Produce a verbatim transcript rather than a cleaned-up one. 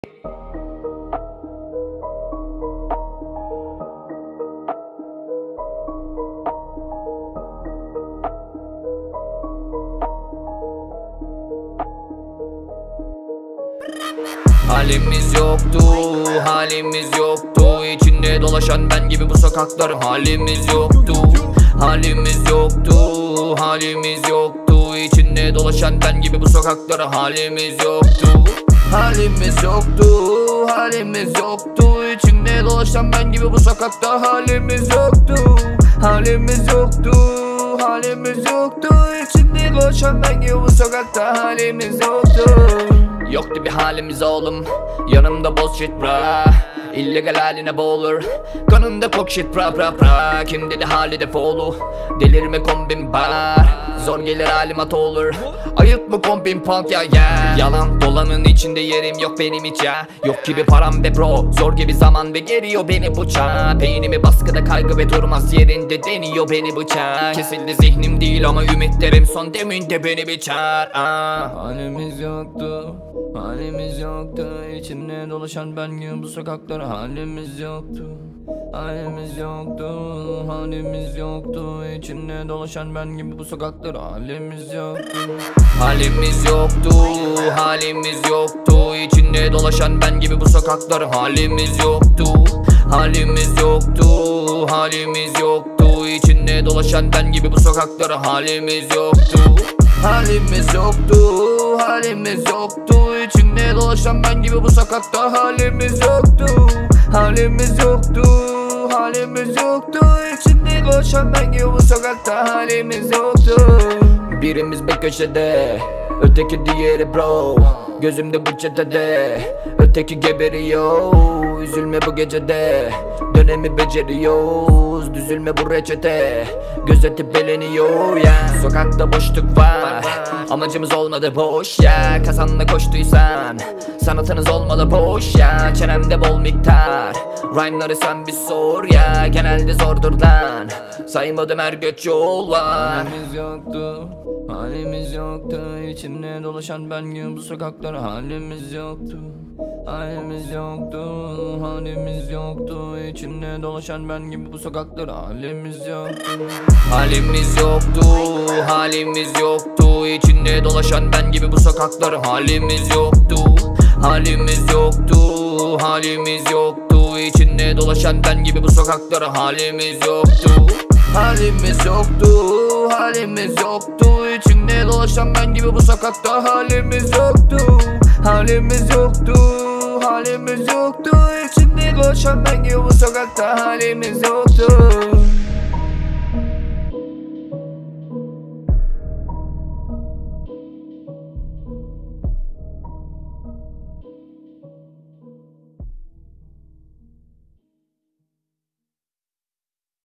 Halimiz yoktu, halimiz yoktu. İçinde dolaşan ben gibi bu sokaklar. Halimiz yoktu, halimiz yoktu, halimiz yoktu. İçinde dolaşan ben gibi bu sokaklar. Halimiz yoktu, halimiz yoktu, halimiz yoktu. İçinde dolaşan ben gibi bu sokakta. Halimiz yoktu, halimiz yoktu, halimiz yoktu. İçinde dolaşan ben gibi bu sokakta. Halimiz yoktu. Yoktu bir halimiz oğlum, yanımda boz shit bra. İllegal haline boğulur, kanında kok shit pra pra pra. Kim dedi hali defolu, delirme kombin bar. Zor gelir halim at olur, ayıtma kombin punk ya ya. Yalan dolanın içinde yerim yok benim hiç ya. Yok gibi param be bro, zor gibi zaman ve geriyor beni bıçağa. Beynimi baskıda kaygı ve durmaz yerinde deniyor beni bıçağa. Kesildi zihnim değil ama ümitlerim son, demin de beni bir çağır. Aa. Halimiz yoktu, halimiz yoktu. İçinde dolaşan ben gibi bu sokaklar. Halimiz yoktu, halimiz yoktu, halimiz yoktu. İçinde dolaşan ben gibi bu sokaklar. Halimiz yoktu, halimiz yoktu, halimiz yoktu. İçinde dolaşan ben gibi bu sokaklar. Halimiz yoktu, halimiz yoktu, halimiz yoktu. İçinde dolaşan ben gibi bu sokaklar. Halimiz yoktu, halimiz yoktu, halimiz yoktu. İçinde dolaşan ben gibi bu sokakta. Halimiz yoktu, halimiz yoktu, halimiz yoktu. İçinde dolaşan ben gibi bu sokakta. Halimiz yoktu. Birimiz bir köşede, öteki diğeri bro. Gözümde bu çetede, öteki geberiyor. Üzülme bu gecede, dönemi beceriyoruz. Düzülme bu reçete, gözetip beleniyor ya. Yeah. Sokakta boşluk var, amacımız olmadı boş ya. Kazanla koştuysan, sanatınız olmalı boş ya. Çenemde bol miktar, rhyme'ları sen bir sor ya. Genelde zordur lan, saymadım her göç yol var. Halimiz yoktu, halimiz yoktu. İçinde dolaşan ben gibi bu sokaklar. Halimiz yoktu, halimiz yoktu, halimiz yoktu. İçinde dolaşan ben gibi bu sokaklar. Halimiz yoktu, halimiz yoktu, halimiz yoktu. İçinde dolaşan ben gibi bu sokaklar. Halimiz yoktu, halimiz yoktu, halimiz yoktu. İçinde dolaşan ben gibi bu sokaklar. Halimiz yoktu, halimiz yoktu, halimiz yoktu. İçinde dolaşan ben gibi bu sokakta. Halimiz yoktu, halimiz yoktu, halimiz yoktu. İçinde dolaşan ben gibi bu sokakta. Halimiz yoktu.